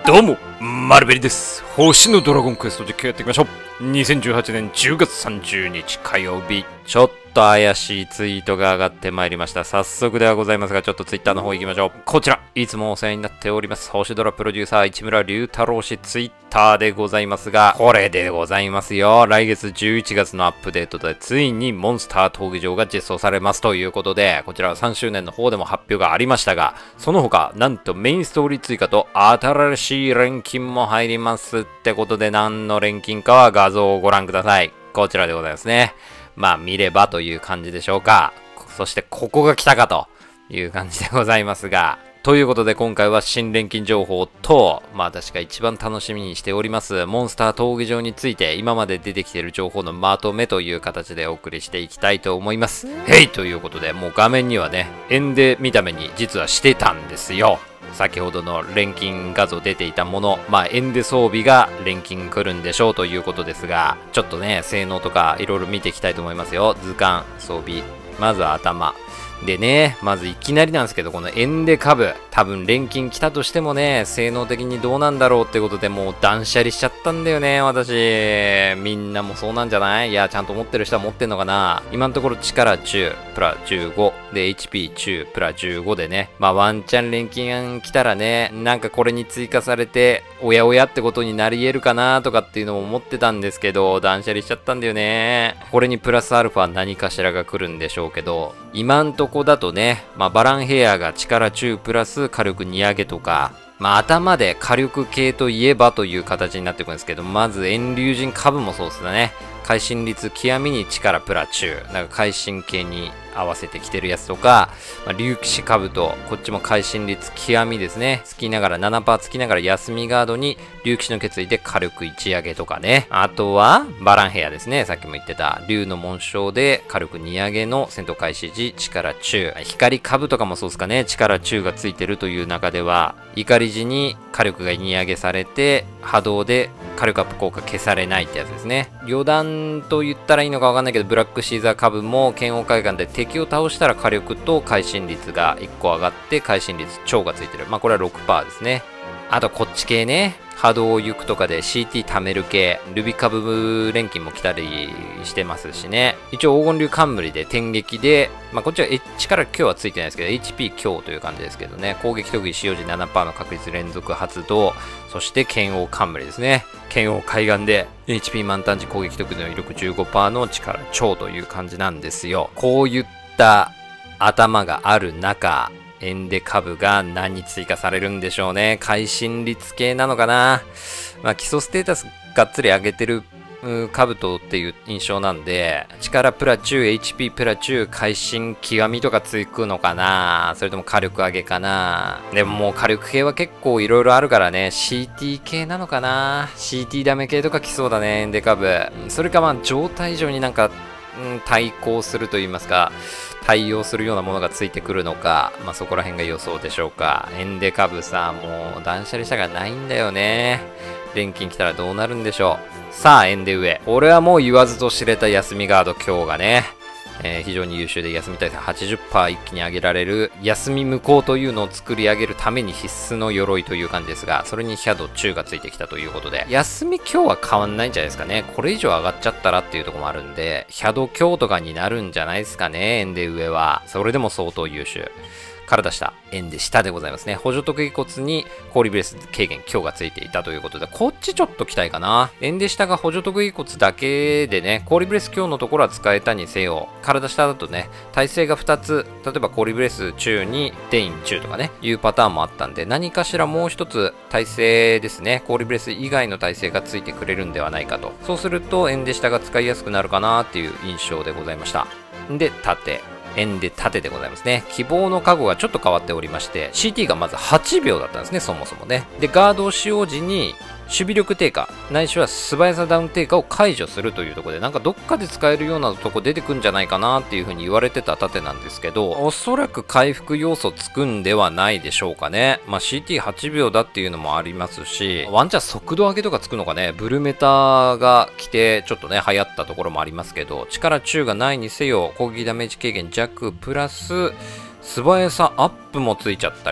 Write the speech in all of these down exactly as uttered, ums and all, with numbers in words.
どうも、マルベリです。星のドラゴンクエスト実況やっていきましょう。にせんじゅうはちねんじゅうがつさんじゅうにち火曜日。ちょっと怪しいツイートが上がってまいりました。早速ではございますが、ちょっとツイッターの方行きましょう。こちら、いつもお世話になっております。星ドラプロデューサー市村龍太郎氏ツイッターでございますが、これでございますよ。来月じゅういちがつのアップデートで、ついにモンスター闘技場が実装されますということで、こちらはさんしゅうねんの方でも発表がありましたが、その他、なんとメインストーリー追加と新しい錬金も入りますってことで、何の錬金かは画像をご覧ください。こちらでございますね。まあ見ればという感じでしょうか。そしてここが来たかという感じでございますが。ということで今回は新錬金情報と、まあ私が一番楽しみにしております、モンスター闘技場について今まで出てきている情報のまとめという形でお送りしていきたいと思います。へいということで、もう画面にはね、エンデ見た目に実はしてたんですよ。先ほどの錬金画像出ていたもの、まあエンデ装備が錬金来るんでしょうということですが、ちょっとね、性能とかいろいろ見ていきたいと思いますよ。図鑑、装備、まずは頭。でね、まずいきなりなんですけど、このエンデ株、多分錬金来たとしてもね、性能的にどうなんだろうってことでもう断捨離しちゃったんだよね、私。みんなもそうなんじゃない？いや、ちゃんと持ってる人は持ってんのかな？今のところ力じゅう、プラじゅうご、で、エイチピーじゅう、プラじゅうごでね、まあワンチャン錬金来たらね、なんかこれに追加されて、おやおやってことになり得るかなとかっていうのも思ってたんですけど、断捨離しちゃったんだよね。これにプラスアルファ何かしらが来るんでしょうけど、今んとこだとね、まあバランヘアが力じゅうプラス火力に上げとか、まあ頭で火力系といえばという形になってくるんですけど、まず遠竜神株もそうですね。会心率極みに力プラ中。なんか会心系に合わせてきてるやつとか、まあ、竜騎士兜、こっちも会心率極みですね。つきながら、ななパーセントつきながら休みガードに竜騎士の決意で火力いち上げとかね。あとは、バランヘアですね。さっきも言ってた、竜の紋章で火力に上げの戦闘開始時、力中。光兜とかもそうですかね。力中がついてるという中では、怒り時に火力がに上げされて、波動で火力アップ効果消されないってやつですね。旅団と言ったらいいのかわかんないけど、ブラックシーザー株も剣王海岸で敵を倒したら火力と会心率がいっこ上がって会心率超がついてる。まあこれは ろくパーセント ですね。あとこっち系ね。波動を行くとかで シーティー 貯める系、ルビ株錬金も来たりしてますしね。一応黄金竜冠で天撃で、まあこっちは力強はついてないですけど、エイチピー 強という感じですけどね。攻撃特技使用時 ななパーセント の確率連続発動、そして剣王冠ですね。剣王海岸で エイチピー 満タン時攻撃特技の威力 じゅうごパーセント の力超という感じなんですよ。こういった頭がある中、エンデ株が何に追加されるんでしょうね。会心率系なのかな。まあ基礎ステータスがっつり上げてる兜っていう印象なんで、力プラ中、エイチピー プラ中、会心極みとかつくのかな。それとも火力上げかな。でももう火力系は結構いろいろあるからね、シーティー 系なのかな。シーティー ダメ系とか来そうだね、エンデ株。それかまあ状態上になんか、うん、対抗すると言いますか、対応するようなものがついてくるのか、まあそこら辺が予想でしょうか。エンデ株さ、もう断捨離したがないんだよね。錬金来たらどうなるんでしょう。さあ、エンデ上。これはもう言わずと知れた休みガード今日がね、えー、非常に優秀で休み耐性 はちじゅっパーセント 一気に上げられる休み無効というのを作り上げるために必須の鎧という感じですが、それにヒャド中がついてきたということで、休み今日は変わんないんじゃないですかね。これ以上上がっちゃったらっていうところもあるんで、ヒャド強とかになるんじゃないですかね、エンデ上は。それでも相当優秀。体下、エンデ下でございますね。補助特技骨に氷ブレス軽減強がついていたということで、こっちちょっと期待かな。エンデ下が補助特技骨だけでね、氷ブレス強のところは使えたにせよ、体下だとね、耐性がふたつ、例えば氷ブレス中にデイン中とかね、いうパターンもあったんで、何かしらもう一つ耐性ですね、氷ブレス以外の耐性がついてくれるんではないかと。そうすると、エンデ下が使いやすくなるかなっていう印象でございました。で、縦。エンデ縦でございますね。希望の加護がちょっと変わっておりまして、シーティー がまずはちびょうだったんですね、そもそもね。で、ガードを使用時に、守備力低下、ないしは素早さダウン低下を解除するというところで、なんかどっかで使えるようなとこ出てくんじゃないかなっていう風に言われてた盾なんですけど、おそらく回復要素つくんではないでしょうかね。まあ シーティーはちびょうだっていうのもありますし、ワンチャン速度上げとかつくのかね、ブルメタが来てちょっとね、流行ったところもありますけど、力中がないにせよ、攻撃ダメージ軽減弱プラス、素早さアップもついちゃったり、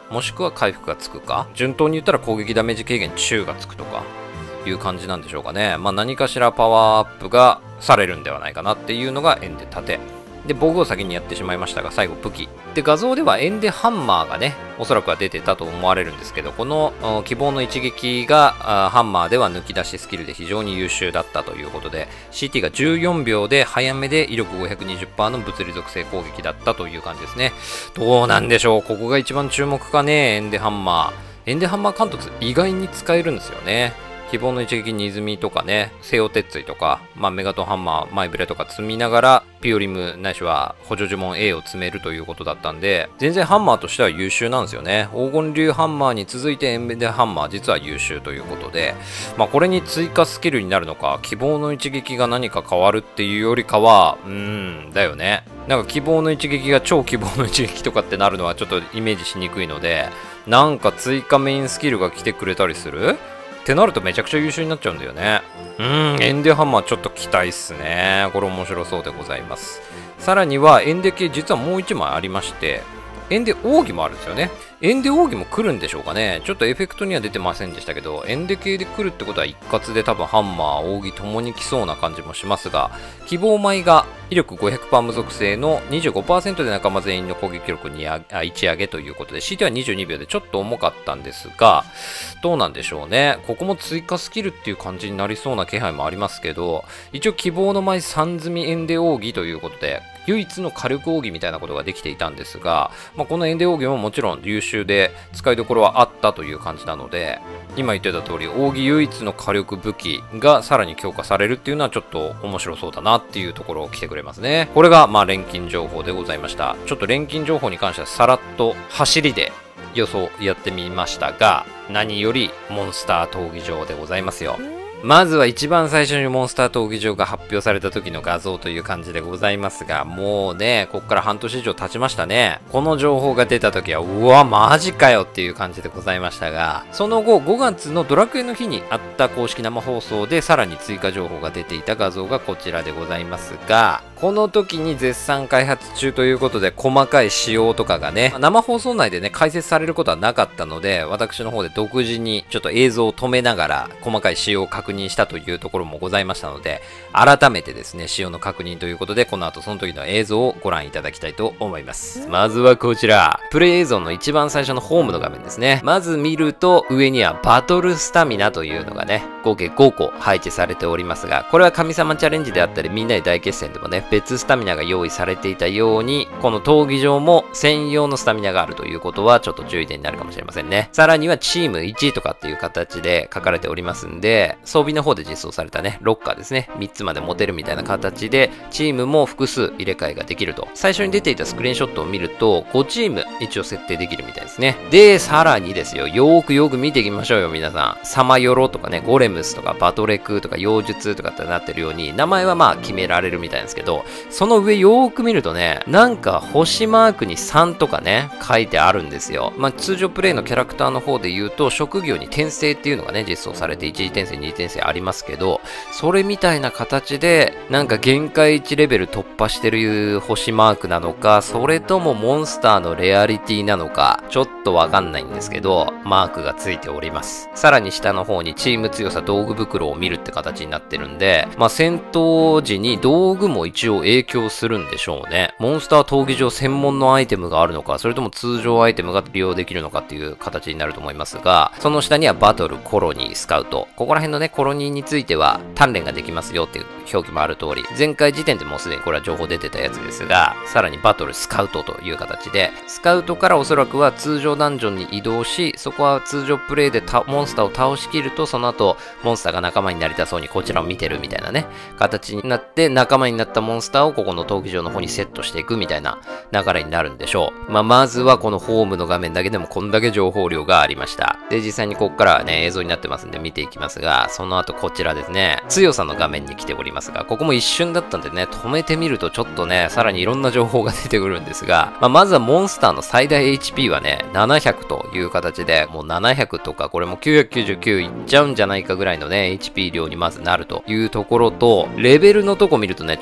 もしくは回復がつくか、順当に言ったら攻撃ダメージ軽減中がつくとかいう感じなんでしょうかね。まあ何かしらパワーアップがされるんではないかなっていうのがエンデ盾で、防具を先にやってしまいましたが、最後武器で、画像ではエンデハンマーがねおそらくは出てたと思われるんですけど、この希望の一撃がハンマーでは抜き出しスキルで非常に優秀だったということで、 シーティー がじゅうよんびょうで早めで威力 ごひゃくにじゅっパーセント の物理属性攻撃だったという感じですね。どうなんでしょう、ここが一番注目かね。エンデハンマーエンデハンマー貫突意外に使えるんですよね。希望の一撃に泉とかね、西洋鉄槌とか、まあ、メガトンハンマー、マイブレとか積みながら、ピオリムないしは補助呪文 A を積めるということだったんで、全然ハンマーとしては優秀なんですよね。黄金竜ハンマーに続いてエンデハンマー実は優秀ということで、まあ、これに追加スキルになるのか、希望の一撃が何か変わるっていうよりかは、うーん、だよね。なんか希望の一撃が超希望の一撃とかってなるのはちょっとイメージしにくいので、なんか追加メインスキルが来てくれたりするってなるとめちゃくちゃ優秀になっちゃうんだよね。うーん、エンデハンマーちょっと期待っすね。これ面白そうでございます。さらにはエンデ系実はもういちまいありまして、エンデ奥義もあるんですよね。エンデ奥義も来るんでしょうかね。ちょっとエフェクトには出てませんでしたけど、エンデ系で来るってことは一括で多分ハンマー、奥義ともに来そうな感じもしますが、希望米が威力 ごひゃくパーセント 無属性の にじゅうごパーセント で仲間全員の攻撃力にあいち上げということで、シーティー はにじゅうにびょうでちょっと重かったんですが、どうなんでしょうね。ここも追加スキルっていう感じになりそうな気配もありますけど、一応希望の米さん積みエンデ奥義ということで、唯一の火力奥義みたいなことができていたんですが、まあ、このエンデ奥義ももちろん優秀で使いどころはあったという感じなので、今言ってた通り奥義唯一の火力武器がさらに強化されるっていうのはちょっと面白そうだなっていうところを来てくれますね。これがまあ錬金情報でございました。ちょっと錬金情報に関してはさらっと走りで予想やってみましたが、何よりモンスター闘技場でございますよ。まずは一番最初にモンスター闘技場が発表された時の画像という感じでございますが、もうね、こっから半年以上経ちましたね。この情報が出た時は、うわ、マジかよっていう感じでございましたが、その後ごがつのドラクエの日にあった公式生放送でさらに追加情報が出ていた画像がこちらでございますが、この時に絶賛開発中ということで細かい仕様とかがね、生放送内でね、解説されることはなかったので、私の方で独自にちょっと映像を止めながら細かい仕様を確認したというところもございましたので、改めてですね、仕様の確認ということで、この後その時の映像をご覧いただきたいと思います。まずはこちら、プレイ映像の一番最初のホームの画面ですね。まず見ると、上にはバトルスタミナというのがね、合計ごこ配置されておりますが、これは神様チャレンジであったり、みんなで大決戦でもね、別スタミナが用意されていたように、この闘技場も専用のスタミナがあるということはちょっと注意点になるかもしれませんね。さらにはチームいちとかっていう形で書かれておりますんで、装備の方で実装されたね、ロッカーですね、みっつまで持てるみたいな形で、チームも複数入れ替えができると。最初に出ていたスクリーンショットを見ると、ごチーム一応設定できるみたいですね。で、さらにですよ、よーくよく見ていきましょうよ、皆さん。サマヨロとかね、ゴレムスとかバトレクとか妖術とかってなってるように、名前はまあ決められるみたいなんですけど、その上よーく見るとね、なんか星マークにさんとかね、書いてあるんですよ。まあ通常プレイのキャラクターの方で言うと、職業に転生っていうのがね、実装されていち次転生、に次転生ありますけど、それみたいな形で、なんか限界値レベル突破してる星マークなのか、それともモンスターのレアリティなのか、ちょっとわかんないんですけど、マークがついております。さらに下の方にチーム強さ道具袋を見るって形になってるんで、まあ戦闘時に道具も一応影響するんでしょうね。モンスター闘技場専門のアイテムがあるのか、それとも通常アイテムが利用できるのかっていう形になると思いますが、その下にはバトル、コロニー、スカウト。ここら辺のね、コロニーについては、鍛錬ができますよっていう表記もある通り、前回時点でもうすでにこれは情報出てたやつですが、さらにバトル、スカウトという形で、スカウトからおそらくは通常ダンジョンに移動し、そこは通常プレイでモンスターを倒しきると、その後、モンスターが仲間になりたそうにこちらを見てるみたいなね、形になって、仲間になったモンスターをここの闘技場の方にセットしていくみたいな流れになるんでしょう。まあ、まずはこのホームの画面だけでもこんだけ情報量がありました。で、実際にここからはね、映像になってますんで見ていきますが、その後こちらですね、強さの画面に来ておりますが、ここも一瞬だったんでね、止めてみるとちょっとね、さらにいろんな情報が出てくるんですが、まあ、まずはモンスターの最大 エイチピー はね、ななひゃくという形で、もうななひゃくとか、これもきゅうひゃくきゅうじゅうきゅういっちゃうんじゃないかぐらいのね、エイチピー 量にまずなるというところと、レベルのとこ見るとね、ちょっ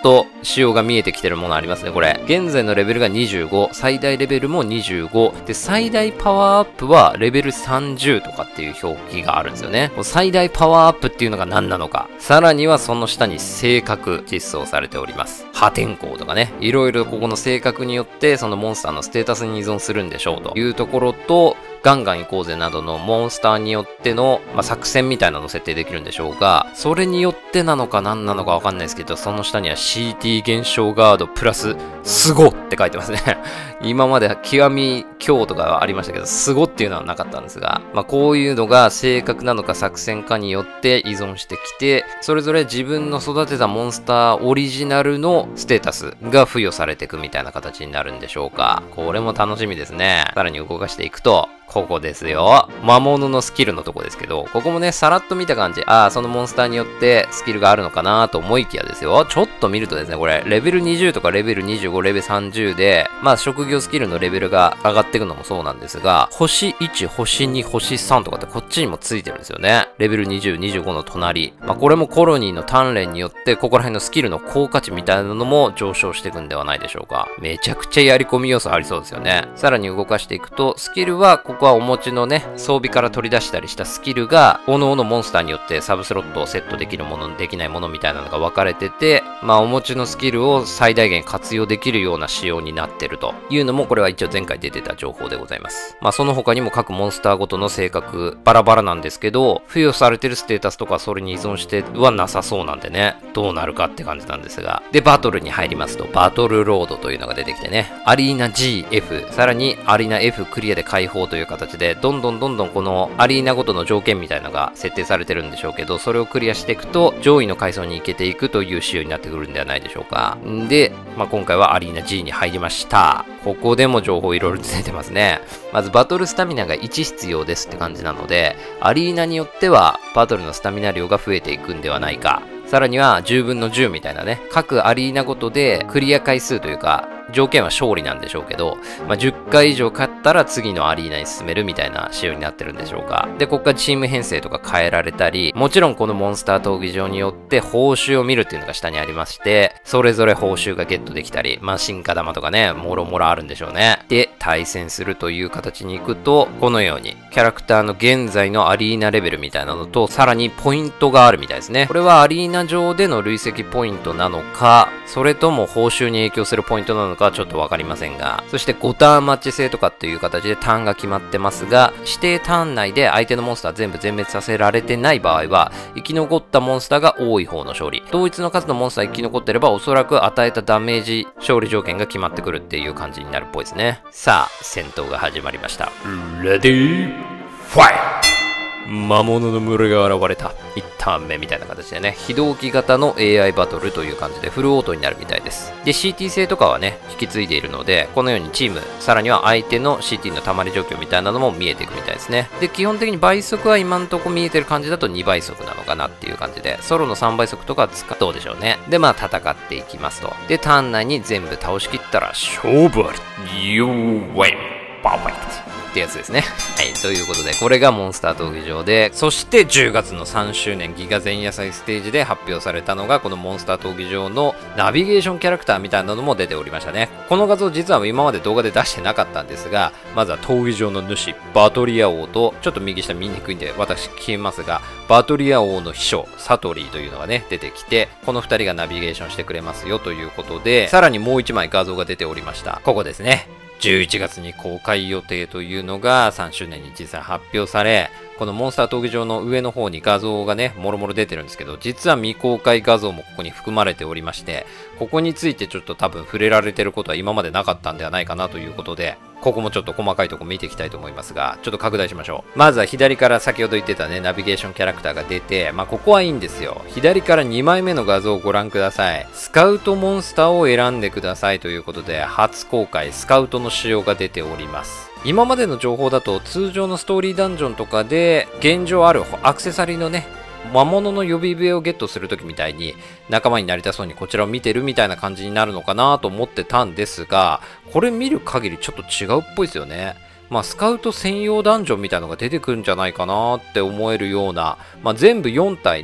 と仕様が見えてきてるものありますね、これ。現在のレベルがにじゅうご、最大レベルもにじゅうご。で、最大パワーアップはレベルさんじゅうとかっていう表記があるんですよね。最大パワーアップっていうのが何なのか。さらにはその下に性格実装されております。破天荒とかね。いろいろここの性格によってそのモンスターのステータスに依存するんでしょうというところと、ガンガン行こうぜなどのモンスターによっての、まあ、作戦みたいなのを設定できるんでしょうが、それによってなのか何なのかわかんないですけど、その下には シーティー 現象ガードプラススゴって書いてますね。今まで極み強とかはありましたけど、スゴっていうのはなかったんですが、まあ、こういうのが性格なのか作戦かによって依存してきて、それぞれ自分の育てたモンスターオリジナルのステータスが付与されていくみたいな形になるんでしょうか。これも楽しみですね。さらに動かしていくと、ここですよ。魔物のスキルのとこですけど、ここもね、さらっと見た感じ、ああ、そのモンスターによってスキルがあるのかなと思いきやですよ。ちょっと見るとですね、これ、レベルにじゅうとかレベルにじゅうご、レベルさんじゅうで、まあ、職業スキルのレベルが上がっていくのもそうなんですが、星いち、星に、星さんとかってこっちにもついてるんですよね。レベルにじゅう、にじゅうごの隣。まあ、これもコロニーの鍛錬によって、ここら辺のスキルの効果値みたいなのも上昇していくんではないでしょうか。めちゃくちゃやり込み要素ありそうですよね。さらに動かしていくと、スキルは、ここはお持ちのね、装備から取り出したりしたスキルが、各々モンスターによってサブスロットをセットできるもの、できないものみたいなのが分かれてて、まあお持ちのスキルを最大限活用できるような仕様になってるというのも、これは一応前回出てた情報でございます。まあその他にも各モンスターごとの性格、バラバラなんですけど、付与されてるステータスとかそれに依存してはなさそうなんでね、どうなるかって感じなんですが。で、バトルに入りますと、バトルロードというのが出てきてね、アリーナ ジーエフ、さらにアリーナ F クリアで解放という形で、どんどんどんどんこのアリーナごとの条件みたいなのが設定されてるんでしょうけど、それをクリアしていくと上位の階層に行けていくという仕様になってくるんではないでしょうか。んで、まあ、今回はアリーナ G に入りました。ここでも情報いろいろ出てますね。まずバトルスタミナがいち必要ですって感じなので、アリーナによってはバトルのスタミナ量が増えていくんではないか。さらにはじゅうぶんのじゅうみたいなね、各アリーナごとでクリア回数というか、条件は勝利なんでしょうけど、まあ、じゅっかい以上勝ったら次のアリーナに進めるみたいな仕様になってるんでしょうか。で、ここからチーム編成とか変えられたり、もちろんこのモンスター闘技場によって報酬を見るっていうのが下にありまして、それぞれ報酬がゲットできたり、まあ、進化玉とかね、もろもろあるんでしょうね。で、対戦するという形に行くと、このように、キャラクターの現在のアリーナレベルみたいなのと、さらにポイントがあるみたいですね。これはアリーナ上での累積ポイントなのか、それとも報酬に影響するポイントなのかはちょっとわかりませんが、そしてごターンマッチ制とかっていう形でターンが決まってますが、指定ターン内で相手のモンスター全部全滅させられてない場合は、生き残ったモンスターが多い方の勝利。同一の数のモンスター生き残ってれば、おそらく与えたダメージ勝利条件が決まってくるっていう感じになるっぽいですね。さあ、戦闘が始まりました。レディー、ファイト！魔物の群れが現れた。一ターン目みたいな形でね、非同期型の エーアイ バトルという感じでフルオートになるみたいです。で、シーティー 性とかはね、引き継いでいるので、このようにチーム、さらには相手の シーティー の溜まり状況みたいなのも見えていくみたいですね。で、基本的に倍速は今んとこ見えてる感じだとにばい速なのかなっていう感じで、ソロのさんばい速とか使うどうでしょうね。で、まあ戦っていきますと。で、ターン内に全部倒しきったら、勝負あり !You win! Perfect! ってやつですね。はい。ということで、これがモンスター闘技場で、そしてじゅうがつのさんしゅうねんギガ前夜祭ステージで発表されたのが、このモンスター闘技場のナビゲーションキャラクターみたいなのも出ておりましたね。この画像実は今まで動画で出してなかったんですが、まずは闘技場の主、バトリア王と、ちょっと右下見にくいんで私消えますが、バトリア王の秘書、サトリーというのがね、出てきて、このふたりがナビゲーションしてくれますよということで、さらにもういちまい画像が出ておりました。ここですね。じゅういちがつに公開予定というのがさんしゅうねんに実際発表され、このモンスター闘技場の上の方に画像がね、もろもろ出てるんですけど、実は未公開画像もここに含まれておりまして、ここについてちょっと多分触れられてることは今までなかったんではないかなということで、ここもちょっと細かいとこ見ていきたいと思いますが、ちょっと拡大しましょう。まずは左から先ほど言ってたね、ナビゲーションキャラクターが出て、まあここはいいんですよ。左からにまいめの画像をご覧ください。スカウトモンスターを選んでくださいということで、初公開スカウトの仕様が出ております。今までの情報だと通常のストーリーダンジョンとかで現状あるアクセサリーのね、魔物の呼び笛をゲットするときみたいに仲間になりたそうにこちらを見てるみたいな感じになるのかなと思ってたんですが、これ見る限りちょっと違うっぽいですよね。まあスカウト専用ダンジョンみたいなのが出てくるんじゃないかなって思えるような、まあ全部よんたいね、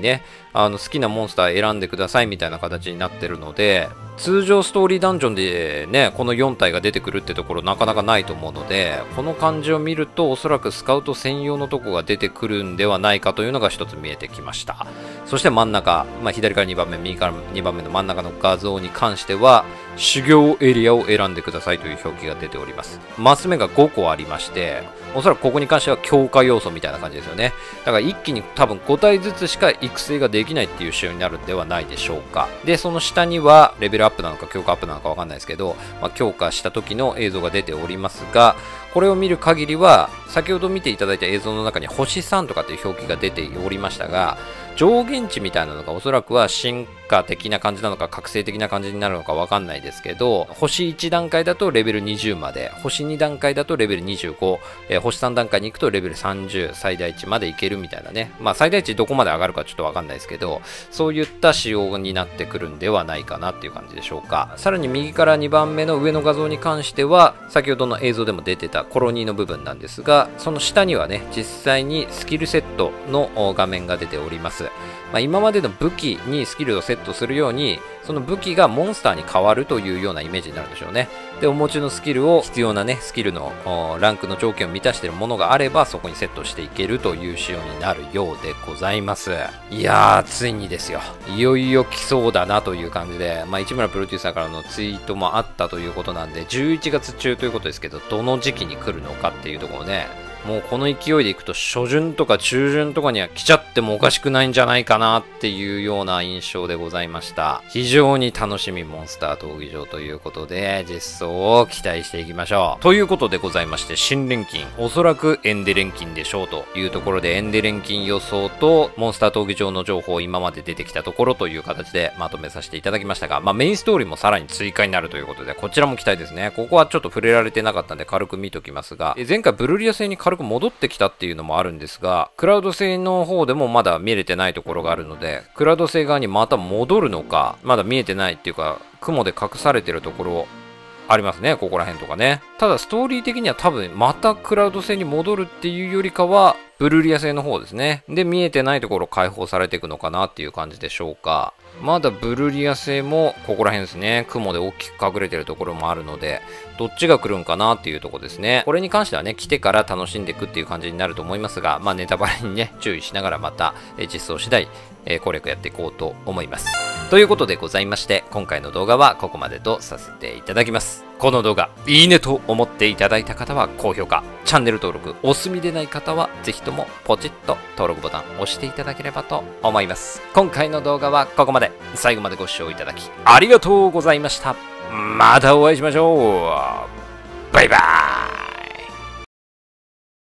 あの好きなモンスター選んでくださいみたいな形になってるので、通常ストーリーダンジョンでね、このよん体が出てくるってところなかなかないと思うので、この感じを見るとおそらくスカウト専用のとこが出てくるんではないかというのが一つ見えてきました。そして真ん中、まあ、左からにばんめ、右からにばんめの真ん中の画像に関しては、修行エリアを選んでくださいという表記が出ております。マス目がごこありまして、おそらくここに関しては強化要素みたいな感じですよね。だから一気に多分ご体ずつしか育成ができないっていう仕様になるんではないでしょうか。で、その下にはレベルアップなのか強化アップなのかわかんないですけど、まあ、強化した時の映像が出ておりますが、これを見る限りは、先ほど見ていただいた映像の中に星さんとかっていう表記が出ておりましたが、上限値みたいなのがおそらくは進化的な感じなのか覚醒的な感じになるのかわかんないですけど、星いち段階だとレベルにじゅうまで、星に段階だとレベルにじゅうご、えー、星さん段階に行くとレベルさんじゅう、最大値までいけるみたいなね。まあ最大値どこまで上がるかちょっとわかんないですけど、そういった仕様になってくるんではないかなっていう感じでしょうか。さらに右からにばんめの上の画像に関しては、先ほどの映像でも出てたコロニーの部分なんですが、その下にはね、実際にスキルセットの画面が出ております。まあ、今までの武器にスキルをセットするように、その武器がモンスターに変わるというようなイメージになるんでしょうね。で、お持ちのスキルを必要なね、スキルのランクの条件を満たしているものがあれば、そこにセットしていけるという仕様になるようでございます。いやー、ついにですよ。いよいよ来そうだなという感じで、まあ、市村プロデューサーからのツイートもあったということなんで、じゅういちがつ中ということですけど、どの時期に来るのかっていうところね、もうこの勢いでいくと初旬とか中旬とかには来ちゃってもおかしくないんじゃないかなっていうような印象でございました。非常に楽しみモンスター闘技場ということで実装を期待していきましょう。ということでございまして、新錬金、おそらくエンデ錬金でしょうというところで、エンデ錬金予想とモンスター闘技場の情報、今まで出てきたところという形でまとめさせていただきましたが、まあメインストーリーもさらに追加になるということで、こちらも期待ですね。ここはちょっと触れられてなかったんで軽く見ときますが、前回ブルリア製に軽く戻ってきたっていうのもあるんですが、クラウド製の方でもまだ見れてないところがあるので、クラウド製側にまた戻るのか、まだ見えてないっていうか、雲で隠されてるところありますね、ここら辺とかね。ただストーリー的には多分またクラウド製に戻るっていうよりかは、ブルリア製の方ですね。で、見えてないところ解放されていくのかなっていう感じでしょうか。まだブルリア製もここら辺ですね。雲で大きく隠れてるところもあるので、どっちが来るんかなっていうところですね。これに関してはね、来てから楽しんでいくっていう感じになると思いますが、まあネタバレにね、注意しながらまた、え実装次第、え攻略やっていこうと思います。ということでございまして、今回の動画はここまでとさせていただきます。この動画、いいねと思っていただいた方は高評価、チャンネル登録、お済みでない方はぜひともポチッと登録ボタンを押していただければと思います。今回の動画はここまで。最後までご視聴いただきありがとうございました。またお会いしましょう。バイバーイ。